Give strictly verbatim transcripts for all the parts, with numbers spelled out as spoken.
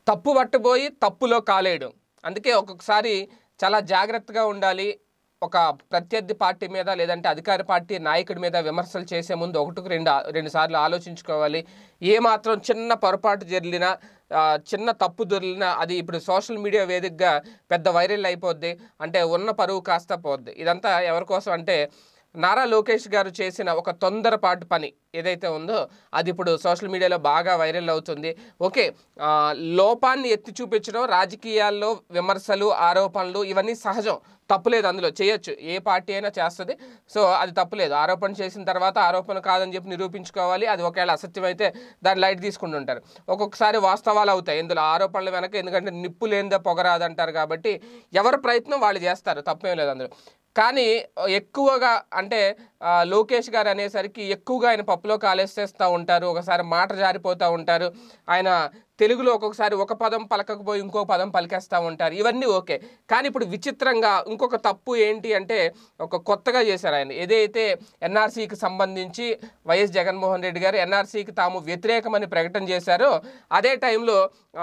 తప్పు పట్టబోయి తప్పులో కాలేయడం. అందుకే ఒక్కొక్కసారి చాలా జాగ్రత్తగా ఉండాలి. ఒక ప్రత్యర్థి పార్టీ మీద లేదంటే అధికార పార్టీ నాయకుడి మీద విమర్శలు చేసే ముందు ఒకటికి రెండు రెండు సార్లు ఆలోచించుకోవాలి. ఏమాత్రం చిన్న పొరపాటు జరిగినా, చిన్న తప్పు దొరికినా అది ఇప్పుడు సోషల్ మీడియా వేదికగా పెద్ద వైరల్ అయిపోద్ది. అంటే ఉన్న పరువు కాస్త పోద్ది. ఇదంతా ఎవరి కోసం అంటే నారా లోకేష్ గారు చేసిన ఒక తొందరపాటు పని ఏదైతే ఉందో అది ఇప్పుడు సోషల్ మీడియాలో బాగా వైరల్ అవుతుంది. ఓకే, లోపాన్ని ఎత్తి చూపించడం, రాజకీయాల్లో విమర్శలు, ఆరోపణలు ఇవన్నీ సహజం, తప్పులేదు, అందులో చేయొచ్చు, ఏ పార్టీ అయినా చేస్తుంది. సో అది తప్పులేదు. ఆరోపణ చేసిన తర్వాత ఆరోపణ కాదని చెప్పి నిరూపించుకోవాలి. అది ఒకవేళ అసత్యం అయితే దాన్ని లైట్ తీసుకుంటుంటారు. ఒక్కొక్కసారి వాస్తవాలు అవుతాయి ఇందులో ఆరోపణల వెనక. ఎందుకంటే నిప్పు లేనిదే పొగరాదంటారు కాబట్టి ఎవరి ప్రయత్నం వాళ్ళు చేస్తారు, తప్పేం లేదు అందులో. కానీ ఎక్కువగా అంటే లోకేష్ గారు అనేసరికి ఎక్కువగా ఆయన పప్పులో కాలేస్తేస్తూ ఉంటారు. ఒకసారి మాట జారిపోతూ ఉంటారు. ఆయన తెలుగులో ఒక్కొక్కసారి ఒక పదం పలకకపోయి ఇంకో పదం పలికేస్తూ ఉంటారు. ఇవన్నీ ఓకే. కానీ ఇప్పుడు విచిత్రంగా ఇంకొక తప్పు ఏంటి అంటే ఒక కొత్తగా చేశారు ఆయన. ఏదైతే ఎన్ఆర్సీకి సంబంధించి వైఎస్ జగన్మోహన్ రెడ్డి గారు ఎన్ఆర్సీకి తాము వ్యతిరేకమని ప్రకటన చేశారో అదే టైంలో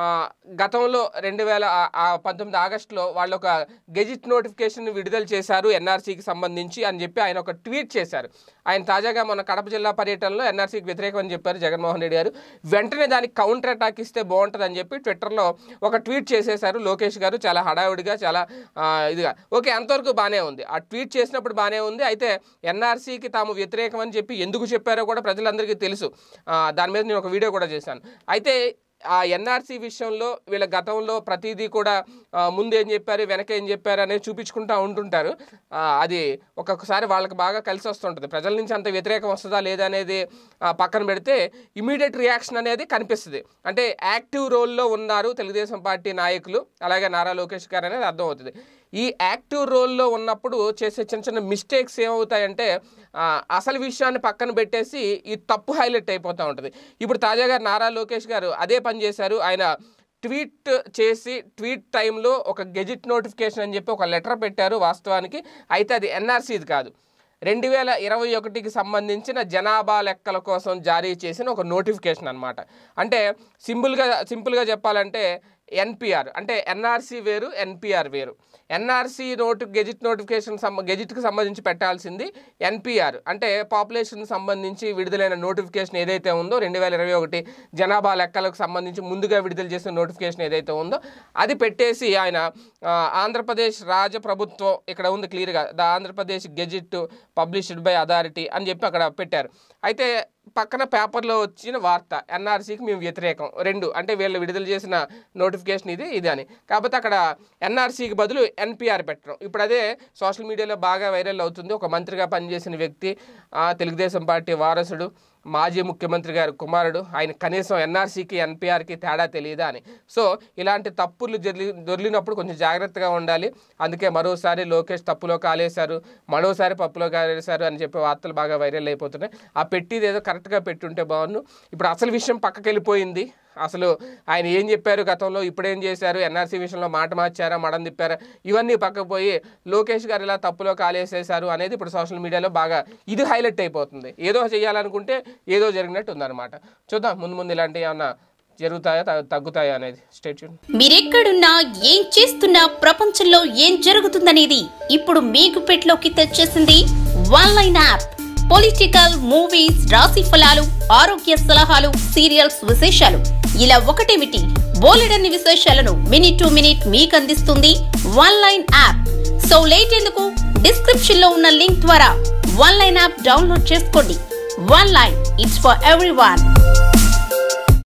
గతంలో రెండు వేల పంతొమ్మిది ఆగస్టులో వాళ్ళు ఒక గెజిట్ నోటిఫికేషన్ విడుదల చేశారు ఎన్ఆర్సీకి సంబంధించి అని చెప్పి ఆయన ఒక ట్వీట్ చేశారు. ఆయన తాజాగా మన కడప జిల్లా పర్యటనలో ఎన్ఆర్సీకి వ్యతిరేకం అని చెప్పారు జగన్మోహన్ రెడ్డి గారు. వెంటనే దానికి కౌంటర్ అటాక్ ఇస్తే బాగుంటుంది అని చెప్పి ట్విట్టర్లో ఒక ట్వీట్ చేసేశారు లోకేష్ గారు, చాలా హడావుడిగా, చాలా ఇదిగా. ఓకే, అంతవరకు బాగానే ఉంది. ఆ ట్వీట్ చేసినప్పుడు బాగానే ఉంది. అయితే ఎన్ఆర్సీకి తాము వ్యతిరేకం అని చెప్పి ఎందుకు చెప్పారో కూడా ప్రజలందరికీ తెలుసు. దాని మీద నేను ఒక వీడియో కూడా చేశాను. అయితే ఆ ఎన్ఆర్సీ విషయంలో వీళ్ళ గతంలో ప్రతిదీ కూడా ముందు ఏం చెప్పారు వెనక ఏం చెప్పారు అనేది చూపించుకుంటూ ఉంటుంటారు. అది ఒక్కొక్కసారి వాళ్ళకి బాగా కలిసి వస్తుంటుంది. ప్రజల నుంచి అంత వ్యతిరేకం వస్తుందా లేదా అనేది పక్కన పెడితే ఇమీడియట్ రియాక్షన్ అనేది కనిపిస్తుంది. అంటే యాక్టివ్ రోల్లో ఉన్నారు తెలుగుదేశం పార్టీ నాయకులు, అలాగే నారా లోకేష్ గారు అనేది అర్థమవుతుంది. ఈ యాక్టివ్ రోల్లో ఉన్నప్పుడు చేసే చిన్న చిన్న మిస్టేక్స్ ఏమవుతాయంటే అసలు విషయాన్ని పక్కన పెట్టేసి ఈ తప్పు హైలైట్ అయిపోతూ ఉంటుంది. ఇప్పుడు తాజాగా నారా లోకేష్ గారు అదే పని చేశారు. ఆయన ట్వీట్ చేసి ట్వీట్ టైంలో ఒక గెజిట్ నోటిఫికేషన్ అని చెప్పి ఒక లెటర్ పెట్టారు వాస్తవానికి. అయితే అది ఎన్ఆర్సీది కాదు, రెండు వేల ఇరవై ఒకటికి సంబంధించిన జనాభా లెక్కల కోసం జారీ చేసిన ఒక నోటిఫికేషన్ అనమాట. అంటే సింపుల్గా సింపుల్గా చెప్పాలంటే ఎన్పిఆర్ అంటే ఎన్ఆర్సీ వేరు, ఎన్పిఆర్ వేరు. ఎన్ఆర్సీ నోటి గెజిట్ నోటిఫికేషన్ సంబ గెజిట్కి సంబంధించి పెట్టాల్సింది ఎన్పిఆర్ అంటే పాపులేషన్ సంబంధించి విడుదలైన నోటిఫికేషన్ ఏదైతే ఉందో రెండు వేల ఇరవై ఒకటి జనాభా లెక్కలకు సంబంధించి ముందుగా విడుదల చేసిన నోటిఫికేషన్ ఏదైతే ఉందో అది పెట్టేసి ఆయన ఆంధ్రప్రదేశ్ రాజ ప్రభుత్వం ఇక్కడ ఉంది క్లియర్గా, the Andhra Pradesh gazette published by authority అని చెప్పి అక్కడ పెట్టారు. అయితే పక్కన పేపర్లో వచ్చిన వార్త ఎన్ఆర్సీకి మేము వ్యతిరేకం రెండు, అంటే వీళ్ళు విడుదల చేసిన నోటిఫికేషన్ ఇది ఇది అని. కాకపోతే అక్కడ ఎన్ఆర్సీకి బదులు ఎన్పిఆర్ పెట్టడం ఇప్పుడు అదే సోషల్ మీడియాలో బాగా వైరల్ అవుతుంది. ఒక మంత్రిగా పనిచేసిన వ్యక్తి, తెలుగుదేశం పార్టీ వారసుడు, మాజీ ముఖ్యమంత్రి గారు కుమారుడు, ఆయన కనీసం ఎన్ఆర్సీకి ఎన్పిఆర్కి తేడా తెలియదా అని. సో ఇలాంటి తప్పులు జరి దొరికినప్పుడు కొంచెం జాగ్రత్తగా ఉండాలి. అందుకే మరోసారి లోకేష్ తప్పులో కాలేశారు, మరోసారి పప్పులో కాలేశారు అని చెప్పి వార్తలు బాగా వైరల్ అయిపోతున్నాయి. ఆ పెట్టిది ఏదో కరెక్ట్గా పెట్టుంటే బాగుండు. ఇప్పుడు అసలు విషయం పక్కకి వెళ్ళిపోయింది. అసలు ఆయన ఏం చెప్పారు గతంలో, ఇప్పుడేం చేశారు, ఎన్ఆర్సీ విషయంలో మాట మార్చారా, మడం తిప్పారా, ఇవన్నీ పక్కకు పోయి లోకేష్ గారు ఇలా తప్పులో కాలేసేశారు అనేది ఇప్పుడు సోషల్ మీడియాలో బాగా ఇది హైలైట్ అయిపోతుంది. ఏదో చేయాలనుకుంటే ఏదో జరిగినట్టు ఉందన్నమాట. చూద్దాం ముందు ముందు ఇలాంటి ఏమన్నా జరుగుతాయా తగ్గుతాయా అనేది. Stay tune. మీరెక్కడున్నా ఏం చేస్తున్నా ప్రపంచంలో ఏం జరుగుతుందనేది ఇప్పుడు మీకు పెట్లోకి తెచ్చేసింది one line app. Political, movies, రాశి ఫలాలు, ఆరోగ్య సలహాలు, సీరియల్స్ విశేషాలు ఇలా ఒకటేమిటి బోలెడన్ని విశేషాలను మినిట్ టు మినిట్ మీకు అందిస్తుంది one line app. So late ఎందుకు, డిస్క్రిప్షన్ లో ఉన్న లింక్ ద్వారా వన్ లైన్ యాప్ డౌన్లోడ్ చేసుకోండి. One line, it's for everyone.